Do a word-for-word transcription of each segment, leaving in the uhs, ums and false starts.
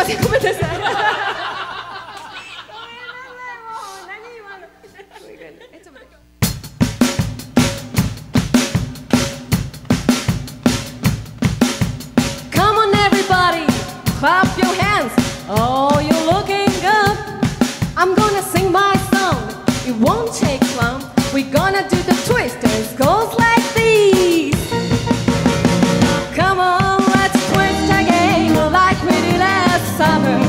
せん、ごめんなさい。Come on everybody, clap your hands. Oh, you're looking good. I'm gonna sing my song. It won't take long. We're gonna do the twist and it goes like this. Come on, let's twist again like we did last summer.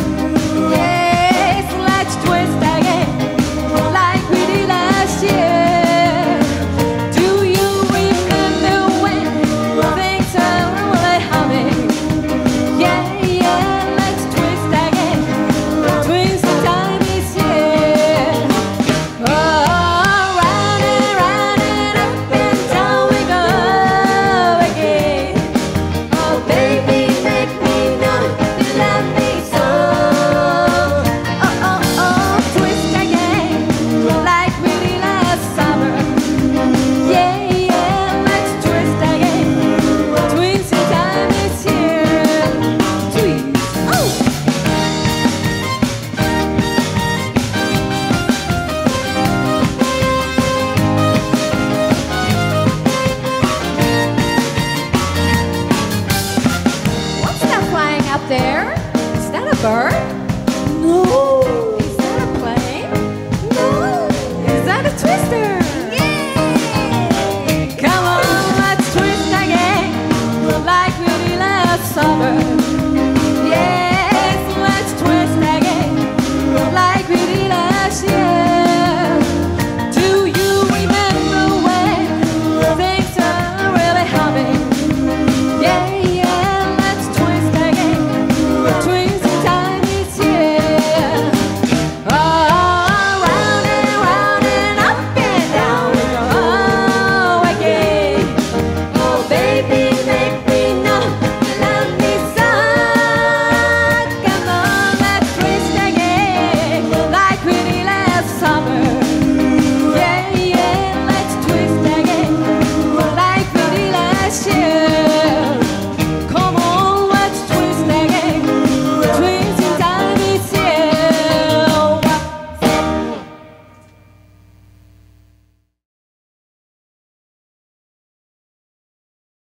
Yes, let's twist again like we did last year. Do you remember when things are really humming? Yeah, yeah, let's twist again. Twist time is here. Oh, round and round and up and down we go again. Oh, baby, make me know you love me so. Oh, oh, oh, twist again like we did last summer. Yeah, yeah, let's twist again. Twist time is here. Twist. Oh. What's that flying up there? Is that a bird? No. Is that a plane? No. Is that a twister? Yay! Come on, let's twist again like we did last summer.